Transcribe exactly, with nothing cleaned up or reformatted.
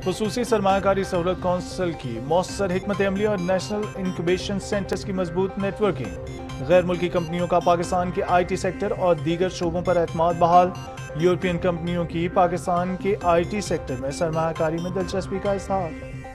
खुसूसी सरमायाकारी सहूलत कौंसिल की मौसर हिकमत अमली और नेशनल इंक्यूबेशन सेंटर्स की मजबूत नेटवर्किंग। गैर मुल्की कंपनियों का पाकिस्तान के आई टी सेक्टर और दीगर शोबों पर एतमाद बहाल। यूरोपियन कंपनियों की पाकिस्तान के आई टी सेक्टर में सरमायाकारी में दिलचस्पी का इजहार।